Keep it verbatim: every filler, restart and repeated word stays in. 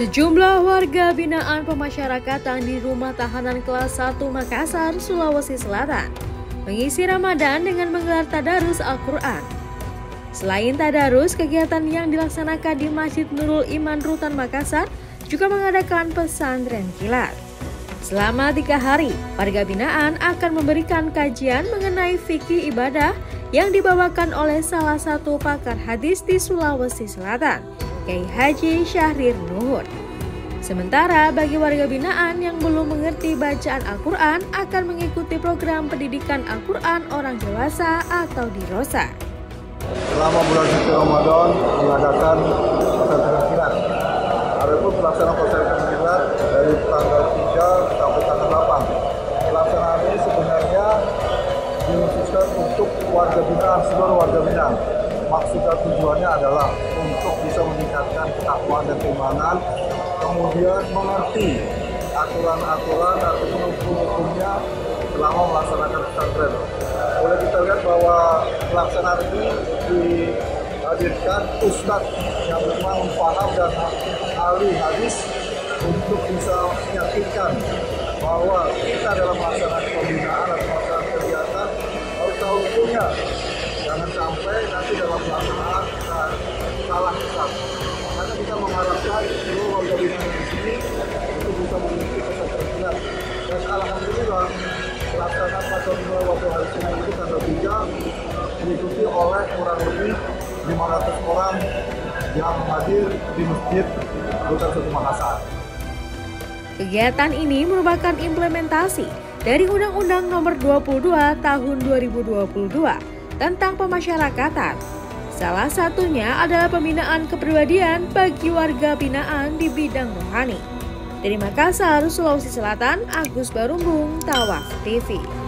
Sejumlah warga binaan pemasyarakatan di Rumah Tahanan Kelas satu Makassar, Sulawesi Selatan mengisi Ramadan dengan menggelar tadarus Al-Quran. Selain tadarus, kegiatan yang dilaksanakan di Masjid Nurul Iman Rutan Makassar juga mengadakan pesantren kilat. Selama tiga hari, warga binaan akan memberikan kajian mengenai fikih ibadah yang dibawakan oleh salah satu pakar hadis di Sulawesi Selatan, Kiai Haji Syahrir Nuhur. Sementara bagi warga binaan yang belum mengerti bacaan Al-Quran akan mengikuti program pendidikan Al-Quran orang dewasa atau DIROSA. Selama bulan suci Ramadan mengadakan pesantren kilat. Adapun pelaksanaan pesantren kilat dari tanggal tiga sampai tanggal delapan. Pelaksanaan ini sebenarnya dikhususkan untuk warga binaan, seluruh warga binaan. Maksud dan tujuannya adalah untuk bisa meningkatkan ketakwaan dan keimanan, kemudian mengerti aturan-aturan ataupun hukum-hukumnya selama melaksanakan pesantren. Boleh kita lihat bahwa pelaksanaan ini dihadirkan ustadz yang memang paham dan ahli hadis untuk bisa meyakinkan bahwa kita dalam melaksanakan pembinaan atau melaksanakan kegiatan harus tahu hukumnya. Jangan sampai nanti dalam pelaksanaan kita salah besar. Makanya kita mengharapkan seluruh warga binaan di sini untuk bisa mengikuti pesantren kilat. Dan alhamdulillah pelaksanaan pesantren waktu hari Senin itu tanggal tiga diikuti oleh kurang lebih lima ratus orang yang hadir di Masjid Rutan satu Makassar. Kegiatan ini merupakan implementasi dari Undang-Undang Nomor dua puluh dua Tahun dua ribu dua puluh dua tentang pemasyarakatan. Salah satunya adalah pembinaan kepribadian bagi warga binaan di bidang rohani. Dari Makassar, Sulawesi Selatan, Agus Barumbung, Tawaf T V.